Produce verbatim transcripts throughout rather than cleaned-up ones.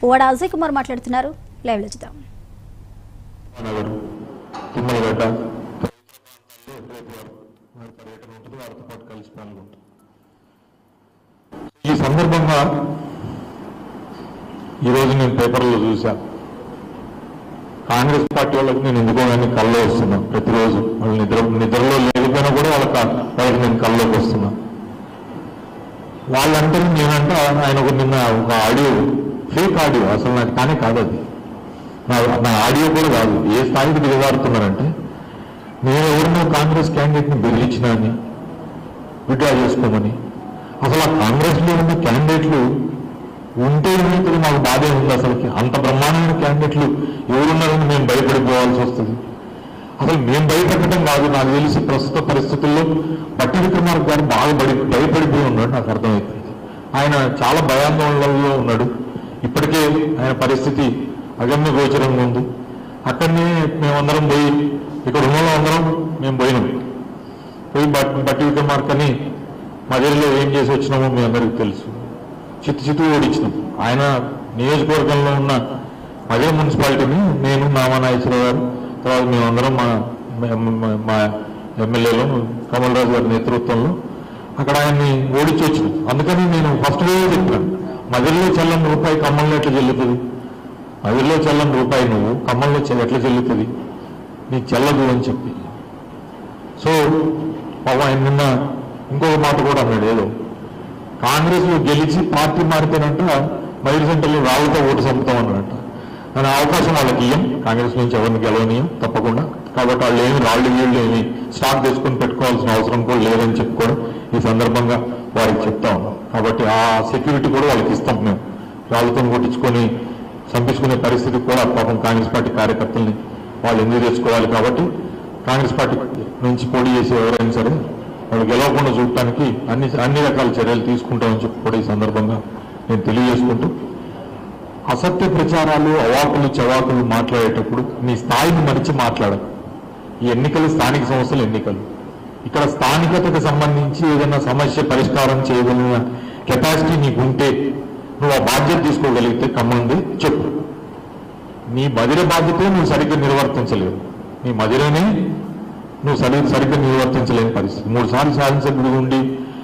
పువ్వాడ అజయ్ కుమార్ మాట్లాడుతున్నారు. లైవ్ లో చూద్దాం. ఈ సందర్భంగా ఈరోజు నేను పేపర్లో చూసా, కాంగ్రెస్ పార్టీ వాళ్ళకి నేను ఎందుకో కానీ కల్లో వస్తున్నా. ప్రతిరోజు వాళ్ళు నిద్ర నిద్రలో లేకపోయినా కూడా వాళ్ళకి వాళ్ళకి నేను కల్లోకి వస్తున్నా. వాళ్ళంటే నేనంటే ఆయన ఒక నిన్న ఒక ఆడియో, ఫేక్ ఆడియో, అసలు నాకు కానీ కాదు అది, నా నా ఆడియో కూడా కాదు. ఏ స్థాయికి దిగజారుతున్నారంటే, నేను ఎవరినో కాంగ్రెస్ క్యాండిడేట్ని బెదిరించినా అని, విడ్డ్రా చేసుకోమని. అసలు ఆ కాంగ్రెస్లో ఉన్న క్యాండిడేట్లు ఉంటే ఏమైతుంది, మాకు బాధే ఉంది. అసలుకి అంత బ్రహ్మాండమైన క్యాండిడేట్లు ఎవరున్నారని మేము భయపడిపోవాల్సి వస్తుంది. అసలు మేము భయపెట్టడం కాదు, నాకు తెలిసి ప్రస్తుత పరిస్థితుల్లో బట్టి విక్రమార్క గారు బాగా బడి భయపడిపోయి ఉన్నాడు, నాకు అర్థమవుతుంది. ఆయన చాలా భయాందోళనలో ఉన్నాడు. ఇప్పటికే ఆయన పరిస్థితి అగమ్య గోచరంగా ఉంది. అక్కడనే మేమందరం పోయి, ఇక్కడ ఉన్న అందరం మేము పోయినాం. పోయి బట్టి బట్టి విక్రమార్కని మధ్యలో ఏం చేసి వచ్చినామో మీ అందరికీ తెలుసు. చిత్తు చిత్తు ఓడించినాం. ఆయన నియోజకవర్గంలో ఉన్న మధ్య మున్సిపాలిటీని నేను, నామానాగేశ్వరరావు గారు, తర్వాత మేమందరం మా మా ఎమ్మెల్యేలు కమలరాజు గారి నేతృత్వంలో అక్కడ ఆయన్ని ఓడించి వచ్చినాం. అందుకని నేను ఫస్ట్ రోజే చెప్పాను, మధ్యలో చల్లని రూపాయి కమ్మల్లో ఎట్లా చెల్లుతుంది, మధ్యలో చల్లని రూపాయి నువ్వు కమ్మల్లో ఎట్లా చెల్లుతుంది, నీకు చెల్లదు అని చెప్పి. సో పాపం ఆయన నిన్న ఇంకొక మాట కూడా అన్నాడు, ఏదో కాంగ్రెస్లో గెలిచి పార్టీ మారితేనంట మైరు సెంటర్లో రాళ్ళతో ఓటు చంపుతామన్నాడంట. కానీ అవకాశం వాళ్ళకి ఇయ్యం, కాంగ్రెస్ నుంచి ఎవరిని గెలవనీయం తప్పకుండా. కాబట్టి వాళ్ళు ఏమి రాళ్ళు వీళ్ళు ఏమి స్టాక్ తెచ్చుకొని పెట్టుకోవాల్సిన అవసరం కూడా లేదని చెప్పుకోవడం ఈ సందర్భంగా వారికి చెప్తా ఉన్నాం. కాబట్టి ఆ సెక్యూరిటీ కూడా వాళ్ళకి ఇస్తాం. మేము రాళ్ళతో కొట్టించుకొని చంపించుకునే పరిస్థితి కూడా పాపం కాంగ్రెస్ పార్టీ కార్యకర్తల్ని వాళ్ళు ఎందుకు తెచ్చుకోవాలి. కాబట్టి కాంగ్రెస్ పార్టీ నుంచి పోటీ చేసే ఎవరైనా సరే వాళ్ళు గెలవకుండా చూడటానికి అన్ని అన్ని రకాల చర్యలు తీసుకుంటామని చెప్పి కూడా ఈ సందర్భంగా నేను తెలియజేసుకుంటూ, అసత్య ప్రచారాలు, అవాకులు చవాకులు మాట్లాడేటప్పుడు నీ స్థాయిని మరిచి మాట్లాడదు. ఈ ఎన్నికలు స్థానిక సంస్థల ఎన్నికలు. ఇక్కడ స్థానికతకు సంబంధించి ఏదైనా సమస్య పరిష్కారం చేయగలిగిన కెపాసిటీ నీకు ఉంటే, నువ్వు ఆ బాధ్యత తీసుకోగలిగితే కమ్మంది చెప్పు. నీ మదిర బాధ్యతే నువ్వు సరిగ్గా నిర్వర్తించలేవు. నీ మదిరనే నువ్వు సరి సరిగ్గా నిర్వర్తించలేని పరిస్థితి. మూడు సార్లు శాసనసభ్యుడు ఉండి,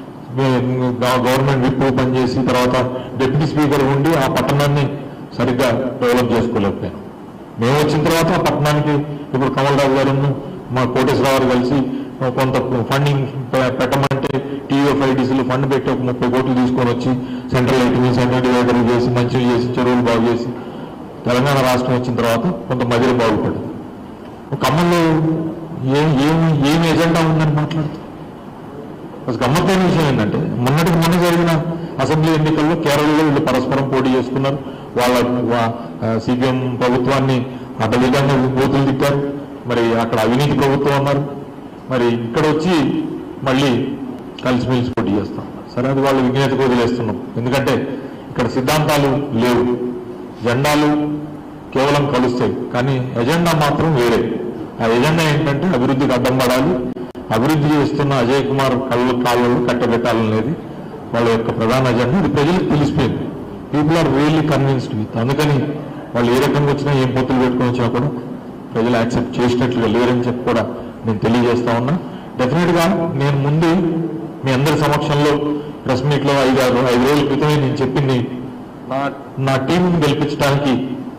గవర్నమెంట్ విప్ పనిచేసి, తర్వాత డిప్యూటీ స్పీకర్ ఉండి ఆ పట్టణాన్ని సరిగ్గా డెవలప్ చేసుకోలేకపోయాను. మేము వచ్చిన తర్వాత ఆ పట్టణానికి ఇప్పుడు కమలరాజు గారు, మా కోటేశ్వరరావు గారు కలిసి కొంత ఫండింగ్ పెట్టమంటే టీఓఫైడీసీలు ఫండ్ పెట్టి ఒక ముప్పై కోట్లు తీసుకొని వచ్చి సెంట్రల్ లైటింగ్, సెంట్రల్ డివైడర్ చేసి, మంచిగా చేసి, చెరువులు బాగు చేసి తెలంగాణ రాష్ట్రం వచ్చిన తర్వాత కొంత మధ్యలో బాగుపడింది. ఒక అమ్మలో ఏం ఏమి ఏమి ఎజెండా ఉందని మాట్లాడుతుంది. అసలు గమ్మత్తైన విషయం ఏంటంటే, మొన్నటికి మొన్న జరిగిన అసెంబ్లీ ఎన్నికల్లో కేరళలో వీళ్ళు పరస్పరం పోటీ చేసుకున్నారు. వాళ్ళ సిపిఎం ప్రభుత్వాన్ని అడ్డదిడ్డంగా బూతులు తిట్టారు. మరి అక్కడ అవినీతి ప్రభుత్వం అన్నారు. మరి ఇక్కడ వచ్చి మళ్ళీ కలిసిమెలిసి పోటీ చేస్తాం. సరే, అది వాళ్ళు విజ్ఞతకు వదిలేస్తున్నాం. ఎందుకంటే ఇక్కడ సిద్ధాంతాలు లేవు, జెండాలు కేవలం కలుస్తాయి, కానీ ఎజెండా మాత్రం వేరే. ఆ ఎజెండా ఏంటంటే అభివృద్ధికి అడ్డం పడాలి, అభివృద్ధి చేస్తున్న అజయ్ కుమార్ కళ్ళు కాళ్ళు కట్టబెట్టాలనేది వాళ్ళ యొక్క ప్రధాన ఎజెండా. ఇది ప్రజలకు తెలిసిపోయింది. People are really convinced with. అందుకని వాళ్ళు ఏ రకంగా వచ్చినా, ఏం పొత్తులు పెట్టుకుని వచ్చినా కూడా ప్రజలు యాక్సెప్ట్ చేసినట్లుగా లేరని చెప్పి కూడా నేను తెలియజేస్తా ఉన్నా. డెఫినెట్గా నేను ముందు మీ అందరి సమక్షంలో ప్రెస్ మీట్లో ఐదు ఆరు ఐదు రోజుల క్రితమే నేను చెప్పింది, నా నా టీంని గెలిపించడానికి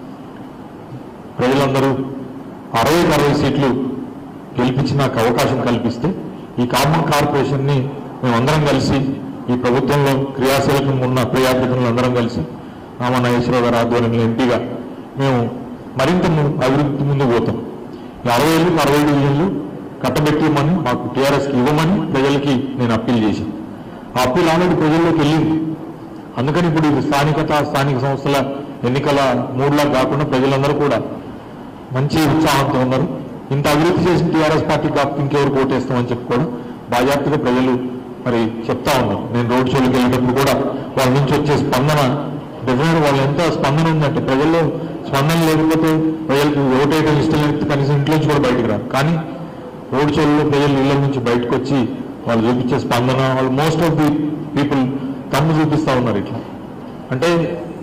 ప్రజలందరూ అరవై అరవై సీట్లు గెలిపించి నాకు అవకాశం కల్పిస్తే, ఈ కామన్ కార్పొరేషన్ని మేమందరం కలిసి, ఈ ప్రభుత్వంలో క్రియాశీలకంగా ఉన్న ప్రజాప్రతినిధులు అందరం కలిసి, నామా నాగేశ్వరరావు గారి ఆధ్వర్యంలో ఎంపీగా మేము మరింత అభివృద్ధి ముందుకు పోతాం. ఈ అరవై ఏళ్ళు అరవై డివిజన్లు కట్టబెట్టమని, మాకు టీఆర్ఎస్కి ఇవ్వమని ప్రజలకి నేను అప్పీల్ చేశాను. ఆ అప్పీల్ ఆల్రెడీ ప్రజల్లోకి వెళ్ళింది. అందుకని ఇప్పుడు ఇది స్థానికత, స్థానిక సంస్థల ఎన్నికల మూడులా కాకుండా ప్రజలందరూ కూడా మంచి ఉత్సాహంతో ఉన్నారు. ఇంత అభివృద్ధి చేసిన టీఆర్ఎస్ పార్టీ కాకపోతే ఇంకెవరు ఓటేస్తామని చెప్పి కూడా బాధ్యతగా ప్రజలు మరి చెప్తా ఉన్నారు. నేను రోడ్ షోలకు వెళ్ళేటప్పుడు కూడా వాళ్ళ నుంచి వచ్చే స్పందన, డెఫినెట్ వాళ్ళు ఎంత స్పందన ఉందంటే, ప్రజల్లో స్పందన లేకపోతే ప్రజలకు ఓటేయడం ఇష్టం లేకపోతే కనీసం ఇంట్లో నుంచి కూడా బయటకు రారు. కానీ రోడ్ షోల్లో ప్రజలు ఇళ్ల నుంచి బయటకు వచ్చి వాళ్ళు చూపించే స్పందన, వాళ్ళు మోస్ట్ ఆఫ్ ది పీపుల్ తమ్ము చూపిస్తూ ఉన్నారు. ఇట్లా అంటే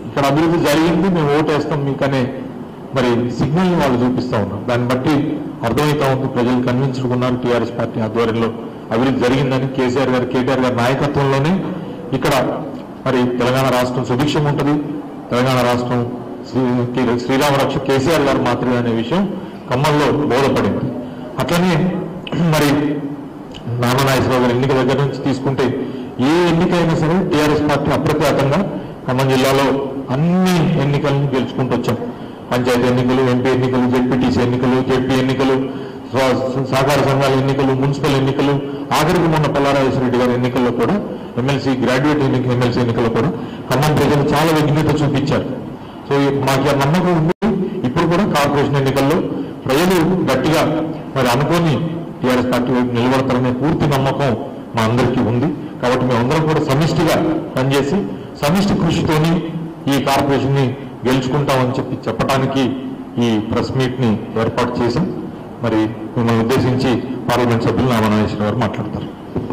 ఇక్కడ అభివృద్ధి జరిగింది, మేము ఓటేస్తాం మీకనే మరి సిగ్నల్ని వాళ్ళు చూపిస్తూ ఉన్నారు. దాన్ని బట్టి అర్థమవుతా ఉంది ప్రజలు కన్విన్స్డ్గా టీఆర్ఎస్ పార్టీ ఆధ్వర్యంలో అభివృద్ధి జరిగిందని. కేసీఆర్ గారు కేటీఆర్ గారి నాయకత్వంలోనే ఇక్కడ మరి తెలంగాణ రాష్ట్రం సుభిక్షం ఉంటుంది, తెలంగాణ రాష్ట్రం శ్రీరామ రక్ష కేసీఆర్ గారు మాత్రమే అనే విషయం ఖమ్మంలో బోధపడింది. అట్లనే మరి నామనాగేశ్వరరావు గారి ఎన్నిక దగ్గర నుంచి తీసుకుంటే ఏ ఎన్నికైనా సరే టీఆర్ఎస్ పార్టీ అప్రఖ్యాతంగా ఖమ్మం జిల్లాలో అన్ని ఎన్నికలను గెలుచుకుంటూ వచ్చాం. పంచాయతీ ఎన్నికలు, ఎంపీ ఎన్నికలు, జెడ్పీటీసీ ఎన్నికలు, జెడ్పీ ఎన్నికలు, సహకార సంఘాల ఎన్నికలు, మున్సిపల్ ఎన్నికలు, ఆఖరికి మొన్న పల్లారాజేశ్వర రెడ్డి గారి ఎన్నికల్లో కూడా ఎమ్మెల్సీ గ్రాడ్యుయేట్ ఎన్నిక ఎమ్మెల్సీ ఎన్నికల్లో కూడా ఖమ్మం ప్రజలు చాలా విఘ్నత చూపించారు. సో మాకు నమ్మకం ఉంది ఇప్పుడు కూడా కార్పొరేషన్ ఎన్నికల్లో ప్రజలు గట్టిగా మరి అనుకోని టీఆర్ఎస్ పార్టీ వైపు నిలబడతారనే పూర్తి నమ్మకం మా అందరికీ ఉంది. కాబట్టి మేమందరం కూడా సమిష్టిగా పనిచేసి సమిష్టి కృషితోని ఈ కార్పొరేషన్ ని గెలుచుకుంటామని చెప్పి చెప్పడానికి ఈ ప్రెస్ మీట్ ని ఏర్పాటు చేశాం. మరి మిమ్మల్ని ఉద్దేశించి పార్లమెంట్ సభ్యులు నామనాగేశ్వర గారు మాట్లాడతారు.